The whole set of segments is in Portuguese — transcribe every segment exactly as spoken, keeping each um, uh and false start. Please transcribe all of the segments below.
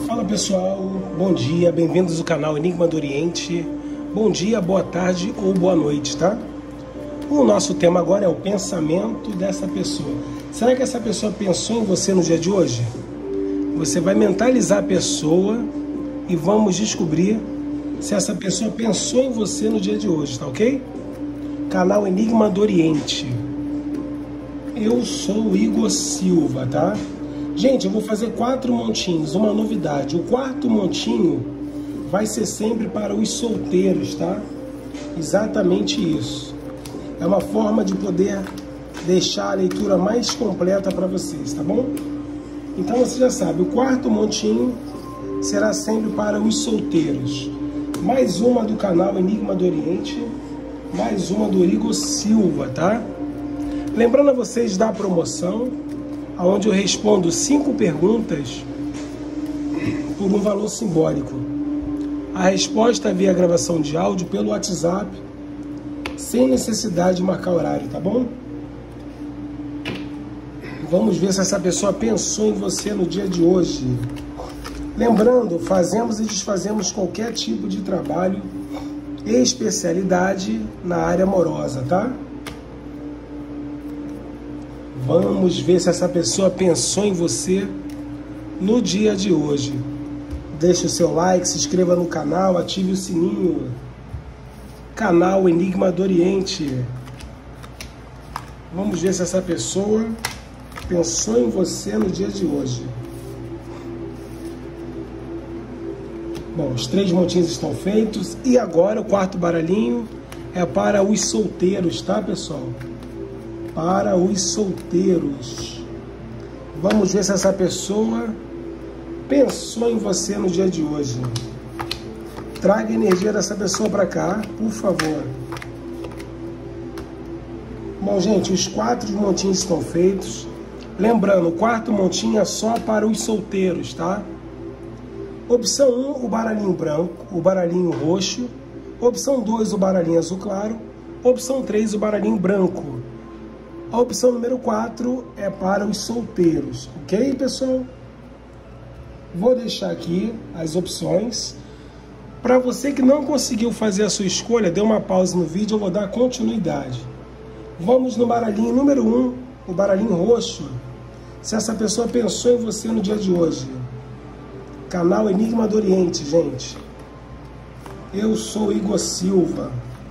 Fala pessoal, bom dia, bem-vindos ao canal Enigma do Oriente. Bom dia, boa tarde ou boa noite, tá? O nosso tema agora é o pensamento dessa pessoa. Será que essa pessoa pensou em você no dia de hoje? Você vai mentalizar a pessoa e vamos descobrir se essa pessoa pensou em você no dia de hoje, tá ok? Canal Enigma do Oriente. Eu sou o Igor Silva, tá? Gente, eu vou fazer quatro montinhos, uma novidade. O quarto montinho vai ser sempre para os solteiros, tá? Exatamente isso. É uma forma de poder deixar a leitura mais completa para vocês, tá bom? Então você já sabe, o quarto montinho será sempre para os solteiros. Mais uma do canal Enigma do Oriente, mais uma do Igor Silva, tá? Lembrando a vocês da promoção, onde eu respondo cinco perguntas por um valor simbólico. A resposta via gravação de áudio pelo WhatsApp, sem necessidade de marcar horário, tá bom? Vamos ver se essa pessoa pensou em você no dia de hoje. Lembrando, fazemos e desfazemos qualquer tipo de trabalho e especialidade na área amorosa, tá? Vamos ver se essa pessoa pensou em você no dia de hoje. Deixe o seu like, se inscreva no canal, ative o sininho. Canal Enigma do Oriente. Vamos ver se essa pessoa pensou em você no dia de hoje. Bom, os três montinhos estão feitos. E agora o quarto baralhinho é para os solteiros, tá, pessoal? Para os solteiros. Vamos ver se essa pessoa pensou em você no dia de hoje. Traga a energia dessa pessoa para cá, por favor. Bom, gente, os quatro montinhos estão feitos. Lembrando, o quarto montinho é só para os solteiros, tá? Opção um, o baralhinho branco, o baralhinho roxo. Opção dois, o baralhinho azul claro. Opção três, o baralhinho branco. A opção número quatro é para os solteiros, ok, pessoal? Vou deixar aqui as opções. Para você que não conseguiu fazer a sua escolha, dê uma pausa no vídeo, eu vou dar continuidade. Vamos no baralhinho número um, o baralhinho roxo. Se essa pessoa pensou em você no dia de hoje. Canal Enigma do Oriente, gente. Eu sou Igor Silva.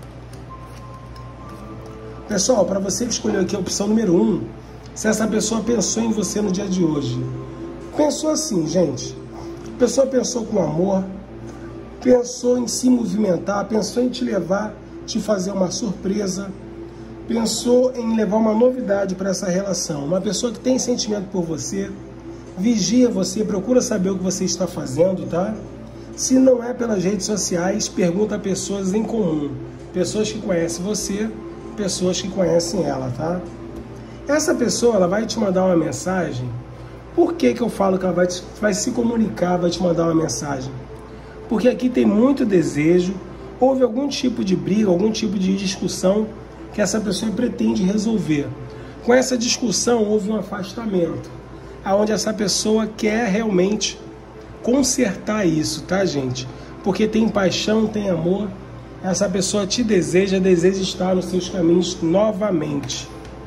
Pessoal, para você que escolheu aqui a opção número um, se essa pessoa pensou em você no dia de hoje. Pensou assim, gente. A pessoa pensou com amor, pensou em se movimentar, pensou em te levar, te fazer uma surpresa, pensou em levar uma novidade para essa relação. Uma pessoa que tem sentimento por você, vigia você, procura saber o que você está fazendo, tá? Se não é pelas redes sociais, pergunta a pessoas em comum, pessoas que conhecem você, pessoas que conhecem ela, tá? Essa pessoa, ela vai te mandar uma mensagem. Por que que eu falo que ela vai, te, vai se comunicar, vai te mandar uma mensagem? Porque aqui tem muito desejo, houve algum tipo de briga, algum tipo de discussão que essa pessoa pretende resolver. Com essa discussão houve um afastamento, aonde essa pessoa quer realmente consertar isso, tá, gente? Porque tem paixão, tem amor. Essa pessoa te deseja, deseja estar nos seus caminhos novamente.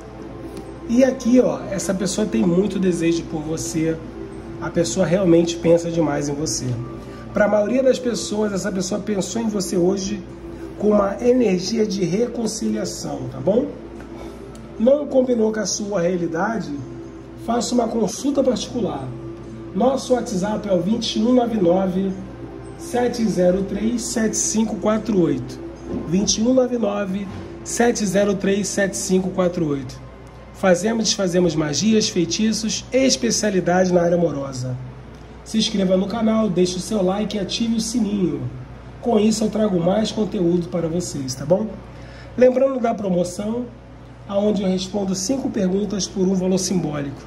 E aqui, ó, essa pessoa tem muito desejo por você. A pessoa realmente pensa demais em você. Para a maioria das pessoas, essa pessoa pensou em você hoje com uma energia de reconciliação, tá bom? Não combinou com a sua realidade? Faça uma consulta particular. Nosso WhatsApp é o dois um nove nove, sete zero três, sete cinco quatro oito. dois um nove nove, sete zero três, sete cinco quatro oito. Fazemos e desfazemos magias, feitiços e especialidade na área amorosa. Se inscreva no canal, deixe o seu like e ative o sininho. Com isso eu trago mais conteúdo para vocês, tá bom? Lembrando da promoção, onde eu respondo cinco perguntas por um valor simbólico.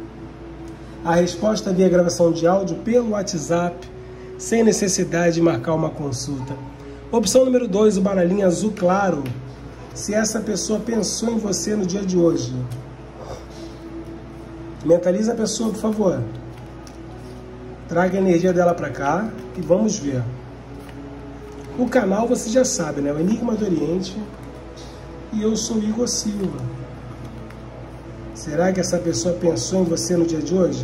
A resposta via gravação de áudio pelo WhatsApp, sem necessidade de marcar uma consulta. Opção número dois, o baralhinho azul claro. Se essa pessoa pensou em você no dia de hoje. Mentaliza a pessoa, por favor. Traga a energia dela para cá e vamos ver. O canal você já sabe, né? O Enigma do Oriente. E eu sou Igor Silva. Será que essa pessoa pensou em você no dia de hoje?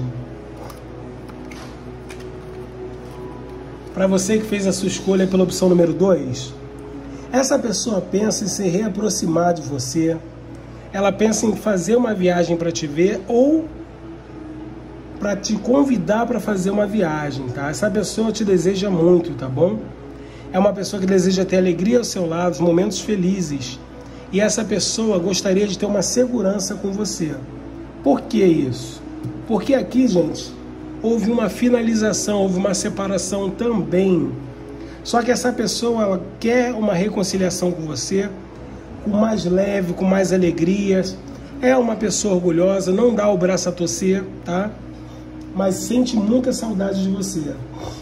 Para você que fez a sua escolha pela opção número dois, essa pessoa pensa em se reaproximar de você. Ela pensa em fazer uma viagem para te ver ou para te convidar para fazer uma viagem, tá? Essa pessoa te deseja muito, tá bom? É uma pessoa que deseja ter alegria ao seu lado, momentos felizes. E essa pessoa gostaria de ter uma segurança com você. Por que isso? Porque aqui, gente, houve uma finalização, houve uma separação também. Só que essa pessoa, ela quer uma reconciliação com você, com mais leve, com mais alegrias. É uma pessoa orgulhosa, não dá o braço a torcer, tá? Mas sente muita saudade de você.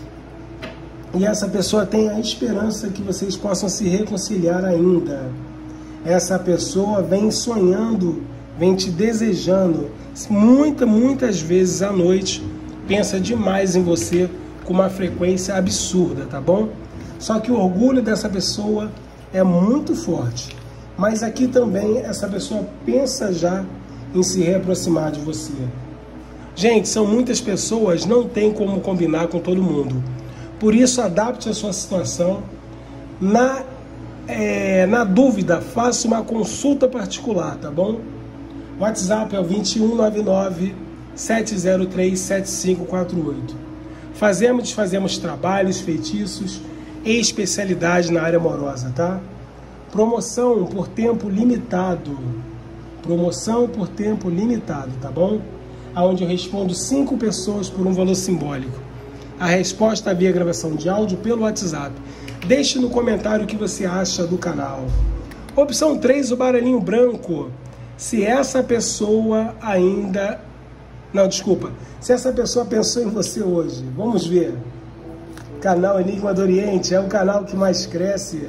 E essa pessoa tem a esperança que vocês possam se reconciliar ainda. Essa pessoa vem sonhando, vem te desejando. Muitas, muitas vezes à noite, pensa demais em você com uma frequência absurda, tá bom? Só que o orgulho dessa pessoa é muito forte. Mas aqui também essa pessoa pensa já em se reaproximar de você. Gente, são muitas pessoas, não tem como combinar com todo mundo. Por isso, adapte a sua situação. Na, é, na dúvida, faça uma consulta particular, tá bom? O WhatsApp é o dois um nove nove, sete zero três, sete cinco quatro oito. Fazemos, desfazemos trabalhos, feitiços e especialidade na área amorosa, tá? Promoção por tempo limitado. Promoção por tempo limitado, tá bom? Onde eu respondo cinco pessoas por um valor simbólico. A resposta via gravação de áudio pelo WhatsApp. Deixe no comentário o que você acha do canal. Opção três, o baralhinho branco. Se essa pessoa ainda... Não, desculpa. Se essa pessoa pensou em você hoje, vamos ver. Canal Enigma do Oriente é o canal que mais cresce.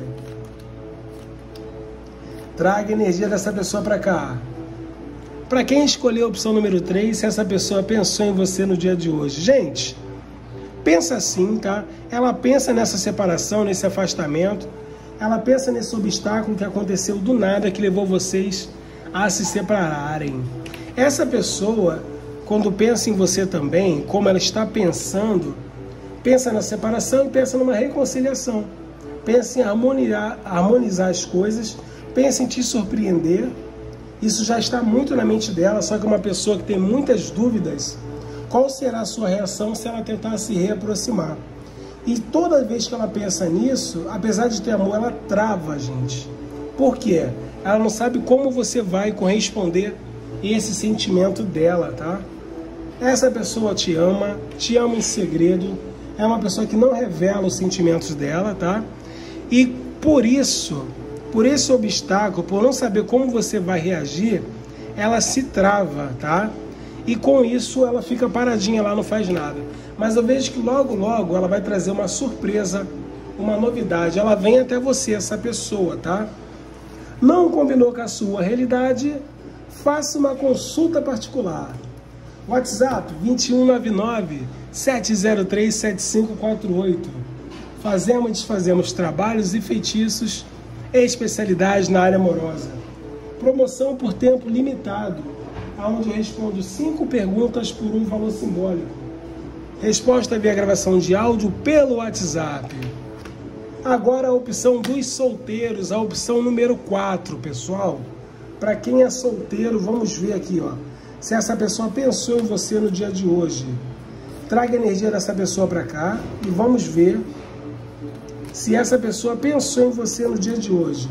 Traga a energia dessa pessoa para cá. Para quem escolheu a opção número três, se essa pessoa pensou em você no dia de hoje. Gente, pensa assim, tá? Ela pensa nessa separação, nesse afastamento. Ela pensa nesse obstáculo que aconteceu do nada, que levou vocês a se separarem. Essa pessoa, quando pensa em você também, como ela está pensando, pensa na separação e pensa numa reconciliação. Pensa em harmonizar, harmonizar as coisas, pensa em te surpreender. Isso já está muito na mente dela, só que uma pessoa que tem muitas dúvidas, qual será a sua reação se ela tentar se reaproximar? E toda vez que ela pensa nisso, apesar de ter amor, ela trava, gente. Por quê? Ela não sabe como você vai corresponder esse sentimento dela, tá? Essa pessoa te ama, te ama em segredo, é uma pessoa que não revela os sentimentos dela, tá? E por isso... Por esse obstáculo, por não saber como você vai reagir, ela se trava, tá? E com isso ela fica paradinha lá, não faz nada. Mas eu vejo que logo, logo ela vai trazer uma surpresa, uma novidade. Ela vem até você, essa pessoa, tá? Não combinou com a sua realidade? Faça uma consulta particular. WhatsApp dois um nove nove, sete zero três, sete cinco quatro oito. Fazemos e desfazemos trabalhos e feitiços, especialidade na área amorosa. Promoção por tempo limitado, onde eu respondo cinco perguntas por um valor simbólico. Resposta via gravação de áudio pelo WhatsApp. Agora a opção dos solteiros, a opção número quatro, pessoal. Para quem é solteiro, vamos ver aqui, ó. Se essa pessoa pensou em você no dia de hoje. Traga a energia dessa pessoa para cá e vamos ver se essa pessoa pensou em você no dia de hoje.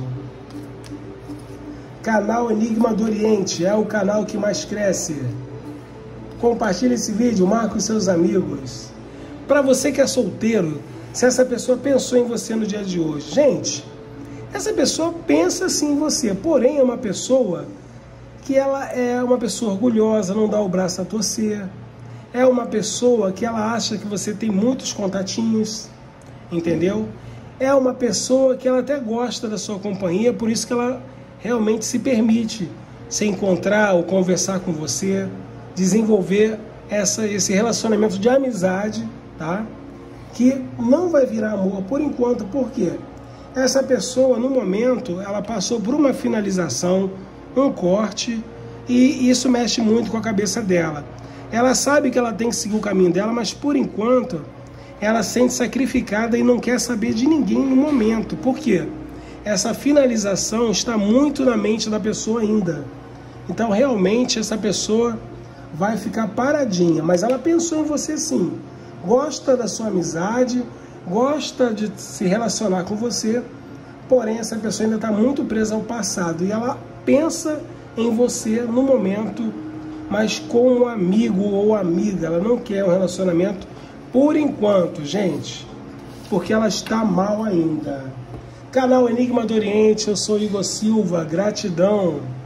Canal Enigma do Oriente é o canal que mais cresce. Compartilhe esse vídeo, marque os seus amigos. Para você que é solteiro, se essa pessoa pensou em você no dia de hoje. Gente, essa pessoa pensa sim em você, porém é uma pessoa que ela é uma pessoa orgulhosa, não dá o braço a torcer. É uma pessoa que ela acha que você tem muitos contatinhos, entendeu? É uma pessoa que ela até gosta da sua companhia, por isso que ela realmente se permite se encontrar ou conversar com você, desenvolver essa, esse relacionamento de amizade, tá? Que não vai virar amor por enquanto, por quê? Essa pessoa, no momento, ela passou por uma finalização, um corte, e isso mexe muito com a cabeça dela. Ela sabe que ela tem que seguir o caminho dela, mas por enquanto ela se sente sacrificada e não quer saber de ninguém no momento. Por quê? Essa finalização está muito na mente da pessoa ainda. Então realmente essa pessoa vai ficar paradinha, mas ela pensou em você sim. Gosta da sua amizade, gosta de se relacionar com você, porém essa pessoa ainda está muito presa ao passado e ela pensa em você no momento, mas com um amigo ou amiga. Ela não quer um relacionamento por enquanto, gente, porque ela está mal ainda. Canal Enigma do Oriente, eu sou Igor Silva, gratidão.